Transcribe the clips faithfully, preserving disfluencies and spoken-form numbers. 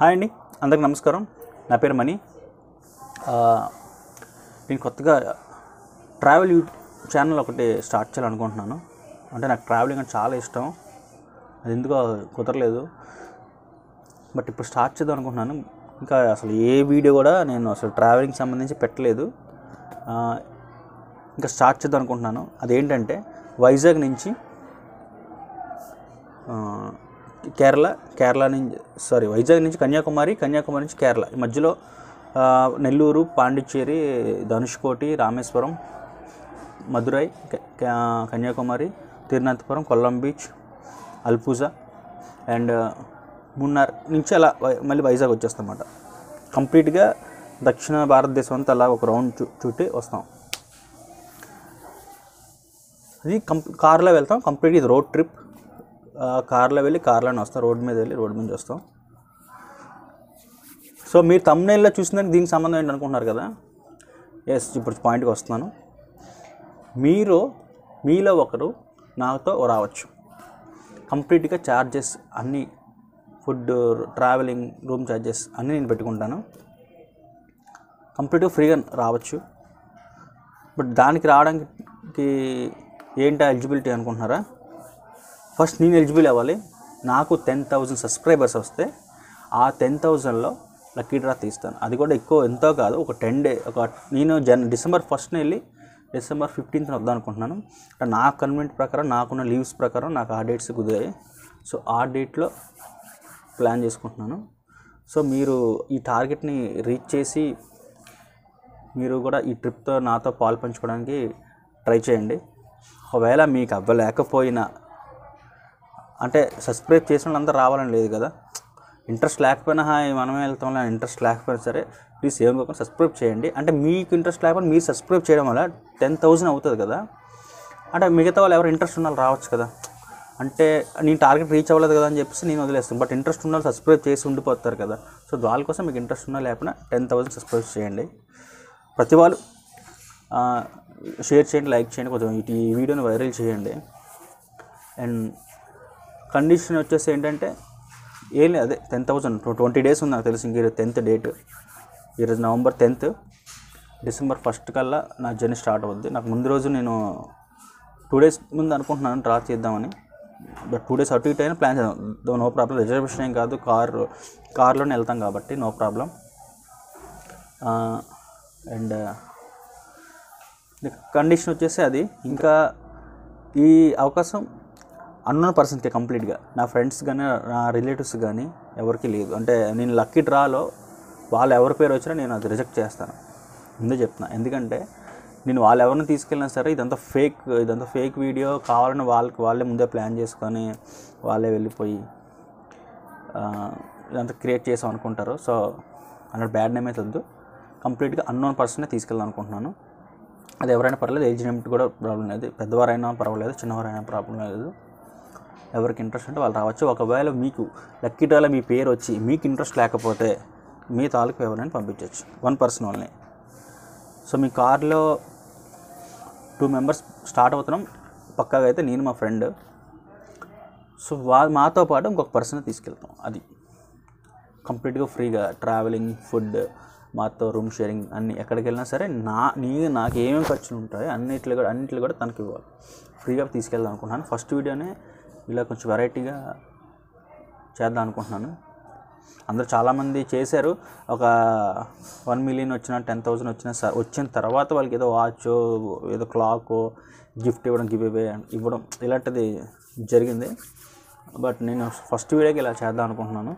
Hi అండి, అందరికి నమస్కారం. నా పేరు మణి. నేను కొత్తగా ట్రావెల్ యూట్యూబ్ ఛానల్ ఒకటి స్టార్ట్ చేయాలనుకుంటున్నాను. అంటే నాకు ట్రావెలింగ్ అంటే చాలా ఇష్టం, అది ఎందుకో కుదరలేదు. బట్ ఇప్పుడు స్టార్ట్ చేద్దాం అనుకుంటున్నాను. ఇంకా అసలు ఏ వీడియో కూడా నేను అసలు ట్రావెలింగ్ సంబంధించి పెట్టలేదు. ఇంకా స్టార్ట్ చేద్దాం అనుకుంటున్నాను. అదేంటంటే వైజాగ్ నుంచి కేరళ కేరళ నుంచి సారీ వైజాగ్ నుంచి కన్యాకుమారి కన్యాకుమారి నుంచి కేరళ, ఈ మధ్యలో నెల్లూరు, పాండిచ్చేరి, ధనుష్కోటి, రామేశ్వరం, మదురై, కన్యాకుమారి, తిరువనంతపురం, కొల్లం బీచ్, అల్పుజా అండ్ మున్నార్ నుంచి అలా మళ్ళీ వైజాగ్ వచ్చేస్తాం అన్నమాట. కంప్లీట్గా దక్షిణ భారతదేశం అంతా అలా ఒక రౌండ్ చు చుట్టి వస్తాం. అది కం కార్లో వెళ్తాం. కంప్లీట్గా ఇది రోడ్ ట్రిప్. కార్లో వెళ్ళి కార్లోనే వస్తాం, రోడ్ మీద వెళ్ళి రోడ్ మీద వస్తాం. సో మీరు థంబ్నెయిల్లో చూసిందని దీనికి సంబంధం ఏంటి అనుకుంటున్నారు కదా. ఎస్, ఇప్పుడు పాయింట్కి వస్తున్నాను. మీరు మీలో ఒకరు నాతో రావచ్చు. కంప్లీట్గా ఛార్జెస్ అన్నీ, ఫుడ్, ట్రావెలింగ్, రూమ్ ఛార్జెస్ అన్నీ నేను పెట్టుకుంటాను. కంప్లీట్గా ఫ్రీగా రావచ్చు. బట్ దానికి రావడానికి ఏంటి ఎలిజిబిలిటీ అనుకుంటున్నారా? ఫస్ట్ నేను ఎలిజిబుల్ అవ్వాలి. నాకు టెన్ థౌజండ్ సబ్స్క్రైబర్స్ వస్తే ఆ టెన్ థౌజండ్లో లక్కీ డ్రా తీస్తాను. అది కూడా ఎక్కువ ఎంతో కాదు, ఒక టెన్ డే ఒక నేను జన్ డిసెంబర్ ఫస్ట్ని వెళ్ళి డిసెంబర్ ఫిఫ్టీన్త్ని వద్దాం అనుకుంటున్నాను. నా కన్వెంట్ ప్రకారం, నాకున్న లీవ్స్ ప్రకారం నాకు ఆ డేట్స్ కుదిరాయి. సో ఆ డేట్లో ప్లాన్ చేసుకుంటున్నాను. సో మీరు ఈ టార్గెట్ని రీచ్ చేసి మీరు కూడా ఈ ట్రిప్తో నాతో పాలు పంచుకోవడానికి ట్రై చేయండి. ఒకవేళ మీకు అవ్వలేకపోయినా, అంటే సబ్స్క్రైబ్ చేసిన వాళ్ళందరూ రావాలని లేదు కదా, ఇంట్రెస్ట్ లేకపోయినా హాయ్ మనమే వెళ్తాం ఇంట్రెస్ట్ లేకపోయినా సరే ప్లీజ్ ఏం కాకుండా సబ్స్క్రైబ్ చేయండి. అంటే మీకు ఇంట్రెస్ట్ లేకపోతే మీరు సబ్స్క్రైబ్ చేయడం వల్ల టెన్ థౌజండ్ అవుతుంది కదా. అంటే మిగతా వాళ్ళు ఎవరు ఇంట్రెస్ట్ ఉన్న వాళ్ళు రావచ్చు కదా. అంటే నేను టార్గెట్ రీచ్ అవ్వలేదు కదా అని చెప్పేసి నేను వదిలేస్తాను. బట్ ఇంట్రెస్ట్ ఉన్న వాళ్ళు సబ్స్క్రైబ్ చేసి ఉండిపోతారు కదా. సో వాళ్ళ కోసం మీకు ఇంట్రెస్ట్ ఉన్నా లేకపోయినా టెన్ థౌజండ్ సబ్స్క్రైబ్ చేయండి. ప్రతి వాళ్ళు షేర్ చేయండి, లైక్ చేయండి, కొంచెం ఈ వీడియోని వైరల్ చేయండి. అండ్ కండిషన్ వచ్చేసి ఏంటంటే ఏం లేదు, అదే టెన్ థౌసండ్ ట్వంటీ డేస్ ఉంది నాకు తెలిసి. ఇంక టెన్త్ డేట్, ఈరోజు నవంబర్ టెన్త్, డిసెంబర్ ఫస్ట్ కల్లా నా జర్నీ స్టార్ట్ అవుద్ది. నాకు ముందు రోజు నేను టూ డేస్ ముందు అనుకుంటున్నాను డ్రా చేద్దామని. బట్ టూ డేస్ అటు ఇటు అయినా ప్లాన్ చేద్దాం, నో ప్రాబ్లం. రిజర్వేషన్ ఏం కాదు, కార్ కార్లోనే వెళ్తాం కాబట్టి నో ప్రాబ్లం. అండ్ కండిషన్ వచ్చేసి అది. ఇంకా ఈ అవకాశం అన్నోన్ పర్సన్కి కంప్లీట్గా, నా ఫ్రెండ్స్ కానీ నా రిలేటివ్స్ కానీ ఎవరికి లేదు. అంటే నేను లక్కీ డ్రాలో వాళ్ళు ఎవరి పేరు వచ్చినా నేను అది రిజెక్ట్ చేస్తాను, ముందే చెప్తున్నా. ఎందుకంటే నేను వాళ్ళు ఎవరిని తీసుకెళ్ళినా సరే ఇదంతా ఫేక్ ఇదంతా ఫేక్ వీడియో కావాలని వాళ్ళకి వాళ్ళే ముందే ప్లాన్ చేసుకొని వాళ్ళే వెళ్ళిపోయి ఇదంతా క్రియేట్ చేసాం అనుకుంటారు. సో అన్నట్టు బ్యాడ్ నేమ్ అయితే వద్దు. కంప్లీట్గా అన్నోన్ పర్సనే తీసుకెళ్ళాలి అనుకుంటున్నాను. అది ఎవరైనా పర్లేదు, ఏజ్ లిమిట్ కూడా ప్రాబ్లం లేదు, పెద్దవారైనా పర్వాలేదు, చిన్నవారైనా ప్రాబ్లం లేదు. ఎవరికి ఇంట్రెస్ట్ ఉంటే వాళ్ళు రావచ్చు. ఒకవేళ మీకు లక్కీ డ్రాలో మీ పేరు వచ్చి మీకు ఇంట్రెస్ట్ లేకపోతే మీ తాలూకు ఎవరైనా పంపించవచ్చు, వన్ పర్సన్ ఓన్లీ. సో మీ కార్లో టూ మెంబర్స్ స్టార్ట్ అవుతున్నాం పక్కాగా అయితే, నేను మా ఫ్రెండ్. సో వా మాతో పాటు ఇంకొక పర్సన్ తీసుకెళ్తాం. అది కంప్లీట్గా ఫ్రీగా ట్రావెలింగ్, ఫుడ్, మాతో రూమ్ షేరింగ్ అన్నీ. ఎక్కడికి వెళ్ళినా సరే నా నీ నాకు ఏమేమి ఖర్చులు ఉంటాయో అన్నిట్లో కూడా అన్నింటిలో కూడా తనకి ఇవ్వాలి. ఫ్రీగా తీసుకెళ్దాం అనుకుంటున్నాను. ఫస్ట్ వీడియోనే ఇలా కొంచెం వెరైటీగా చేద్దాం అనుకుంటున్నాను. అందరూ చాలామంది చేశారు. ఒక వన్ మిలియన్ వచ్చిన, టెన్ థౌసండ్ వచ్చిన వచ్చిన తర్వాత వాళ్ళకి ఏదో వాచ్, ఏదో క్లాక్ గిఫ్ట్ ఇవ్వడం, గివ్ అవే ఇవ్వడం ఇలాంటిది జరిగింది. బట్ నేను ఫస్ట్ వీడియోకి ఇలా చేద్దాం అనుకుంటున్నాను.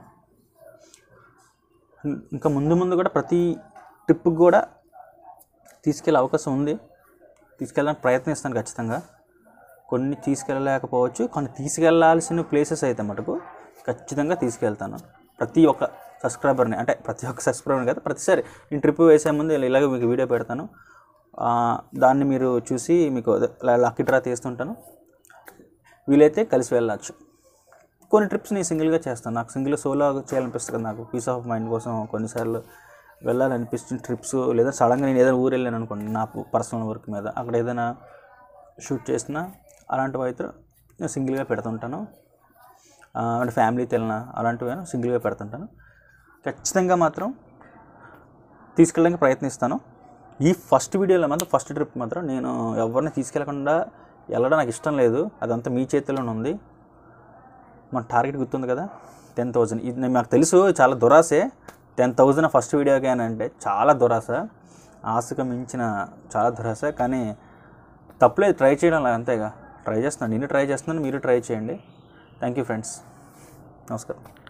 ఇంకా ముందు ముందు కూడా ప్రతి ట్రిప్కి కూడా తీసుకెళ్ళే అవకాశం ఉంది. తీసుకెళ్ళడానికి ప్రయత్నిస్తాను ఖచ్చితంగా. కొన్ని తీసుకెళ్ళలేకపోవచ్చు, కొన్ని తీసుకెళ్లాల్సిన ప్లేసెస్ అయితే మటుకు ఖచ్చితంగా తీసుకెళ్తాను. ప్రతి ఒక్క సబ్స్క్రైబర్ని, అంటే ప్రతి ఒక్క సబ్స్క్రైబర్ని కదా, ప్రతిసారి నేను ట్రిప్ వేసే ముందు ఇలాగ మీకు వీడియో పెడతాను. దాన్ని మీరు చూసి మీకు లక్కీ డ్రా తీస్తుంటాను. వీలైతే కలిసి వెళ్ళచ్చు. కొన్ని ట్రిప్స్ నేను సింగిల్గా చేస్తాను. నాకు సింగిల్ సోలో చేయాలనిపిస్తుంది. నాకు పీస్ ఆఫ్ మైండ్ కోసం కొన్నిసార్లు వెళ్ళాలనిపిస్తుంది ట్రిప్స్. లేదా సడన్గా నేను ఏదైనా ఊరు వెళ్ళాను అనుకోండి నా పర్సనల్ వర్క్ మీద, అక్కడ ఏదైనా షూట్ చేసినా అలాంటివి అయితే నేను సింగిల్గా పెడుతుంటాను. అంటే ఫ్యామిలీతో వెళ్ళినా అలాంటివి సింగిల్గా పెడుతుంటాను. ఖచ్చితంగా మాత్రం తీసుకెళ్ళడానికి ప్రయత్నిస్తాను. ఈ ఫస్ట్ వీడియోలో మాత్రం ఫస్ట్ ట్రిప్ మాత్రం నేను ఎవరిని తీసుకెళ్లకుండా వెళ్ళడం నాకు ఇష్టం లేదు. అదంతా మీ చేతిలోనే ఉంది. మన టార్గెట్ గుర్తుంది కదా, టెన్ థౌజండ్. ఇది నాకు తెలుసు చాలా దురాసే, టెన్ థౌజండ్ ఫస్ట్ వీడియోకి అని అంటే చాలా దురాస, ఆశకు మించిన చాలా దురాస. కానీ తప్పులేదు, ట్రై చేయడం అంతేగా. ట్రై చేస్తున్నాను, నేను ట్రై చేస్తున్నాను, మీరు ట్రై చేయండి. థ్యాంక్ యూ ఫ్రెండ్స్, నమస్కారం.